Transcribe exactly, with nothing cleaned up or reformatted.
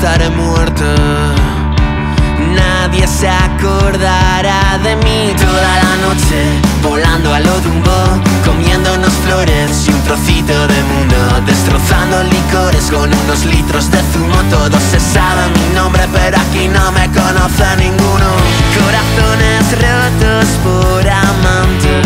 estaré muerta. Nadie se acordará de mí. Toda la noche volando a lo Dumbo, comiéndonos flores y un trocito de mundo, destrozando licores con unos litros de zumo. Todos se saben mi nombre, pero aquí no me conoce ninguno. Corazones rotos por amantes,